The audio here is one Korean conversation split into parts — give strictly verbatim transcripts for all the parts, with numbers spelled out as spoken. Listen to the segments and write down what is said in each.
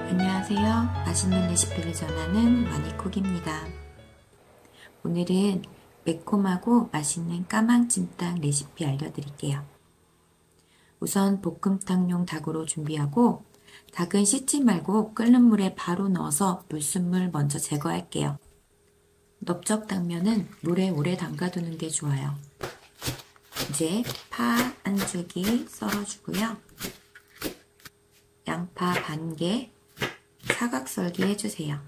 안녕하세요. 맛있는 레시피를 전하는 와니쿡입니다. 오늘은 매콤하고 맛있는 까망찜닭 레시피 알려드릴게요. 우선 볶음탕용 닭으로 준비하고 닭은 씻지 말고 끓는 물에 바로 넣어서 불순물 먼저 제거할게요. 넓적당면은 물에 오래 담가두는 게 좋아요. 이제 파 한 줄기 썰어주고요. 양파 반 개 사각썰기 해주세요.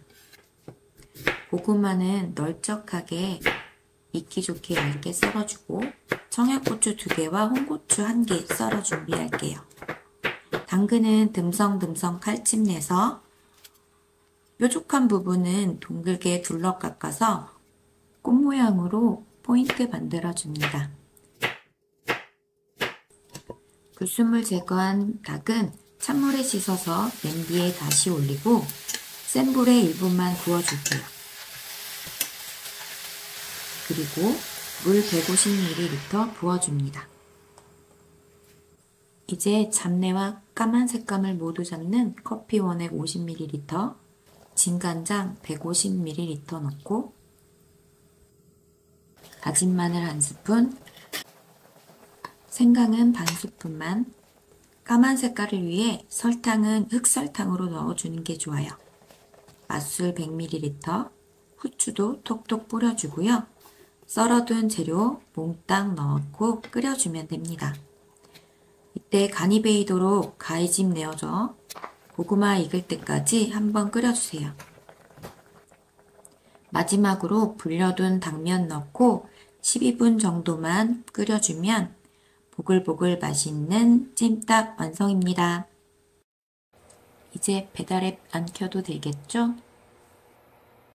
고구마는 널쩍하게 익기 좋게 얇게 썰어주고 청양고추 두 개와 홍고추 한 개 썰어 준비할게요. 당근은 듬성듬성 칼집 내서 뾰족한 부분은 동글게 둘러 깎아서 꽃 모양으로 포인트 만들어 줍니다. 불순물 제거한 닭은 찬물에 씻어서 냄비에 다시 올리고 센 불에 일 분만 구워줄게요. 그리고 물 백오십 밀리리터 부어줍니다. 이제 잡내와 까만 색감을 모두 잡는 커피 원액 오십 밀리리터, 진간장 백오십 밀리리터 넣고 다진 마늘 한 스푼, 생강은 반 스푼만, 까만 색깔을 위해 설탕은 흑설탕으로 넣어주는 게 좋아요. 맛술 백 밀리리터, 후추도 톡톡 뿌려주고요. 썰어둔 재료 몽땅 넣고 끓여주면 됩니다. 이때 간이 배이도록 가위집 내어줘 고구마 익을 때까지 한번 끓여주세요. 마지막으로 불려둔 당면 넣고 십이 분 정도만 끓여주면 보글보글 맛있는 찜닭 완성입니다. 이제 배달앱 안 켜도 되겠죠?